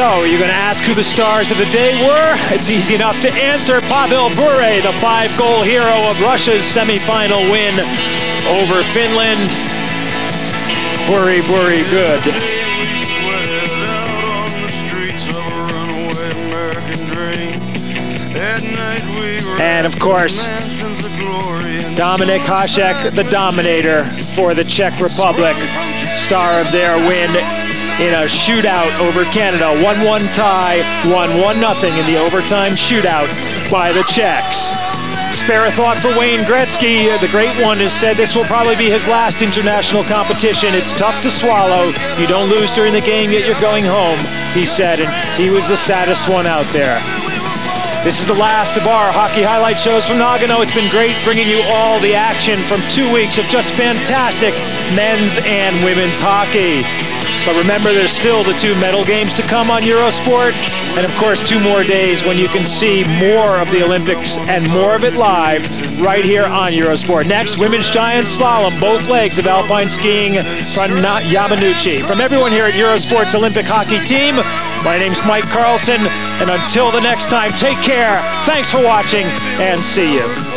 So, you're going to ask who the stars of the day were? It's easy enough to answer. Pavel Bure, the 5-goal hero of Russia's semifinal win over Finland. Bure, good. And of course, Dominik Hasek, the Dominator for the Czech Republic, star of their win in a shootout over Canada. 1-1 tie, 1-0 in the overtime shootout by the Czechs. Spare a thought for Wayne Gretzky. The great one has said this will probably be his last international competition. It's tough to swallow. You don't lose during the game, yet you're going home, he said, and he was the saddest one out there. This is the last of our hockey highlight shows from Nagano. It's been great bringing you all the action from 2 weeks of just fantastic men's and women's hockey. But remember, there's still the 2 medal games to come on Eurosport, and of course 2 more days when you can see more of the Olympics and more of it live right here on Eurosport. Next, women's giant slalom, both legs of alpine skiing from Yamanouchi. From everyone here at Eurosport's Olympic hockey team, my name's Mike Carlson, and until the next time, take care, thanks for watching, and see you.